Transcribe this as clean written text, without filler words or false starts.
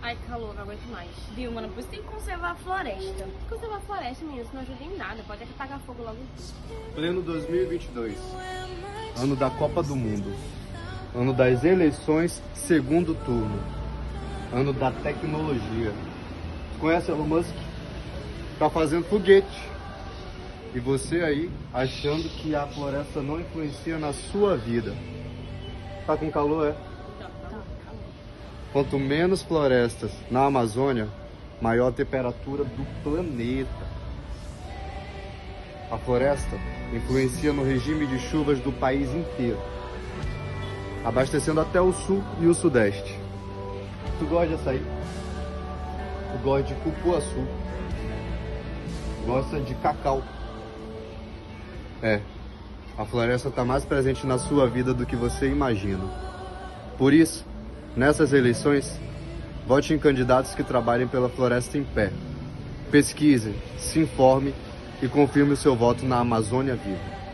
Ai, que calor, não aguento mais. Viu, mano? Por isso tem que conservar a floresta. Conservar a floresta, menino, isso não ajuda em nada. Pode até tacar fogo logo em tudo. Pleno 2022, ano da Copa do Mundo, ano das eleições, segundo turno, ano da tecnologia. Conhece Elon Musk? Tá fazendo foguete. E você aí, achando que a floresta não influencia na sua vida. Tá com calor, é? Quanto menos florestas na Amazônia, maior a temperatura do planeta. A floresta influencia no regime de chuvas do país inteiro, abastecendo até o sul e o sudeste. Tu gosta de açaí? Tu gosta de cupuaçu? Gosta de cacau? É, a floresta está mais presente na sua vida do que você imagina. Por isso, nessas eleições, vote em candidatos que trabalhem pela floresta em pé. Pesquise, se informe e confirme o seu voto na Amazônia Viva.